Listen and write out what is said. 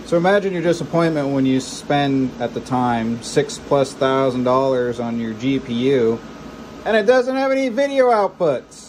So imagine your disappointment when you spend, at the time, $6,000+ on your GPU and it doesn't have any video outputs.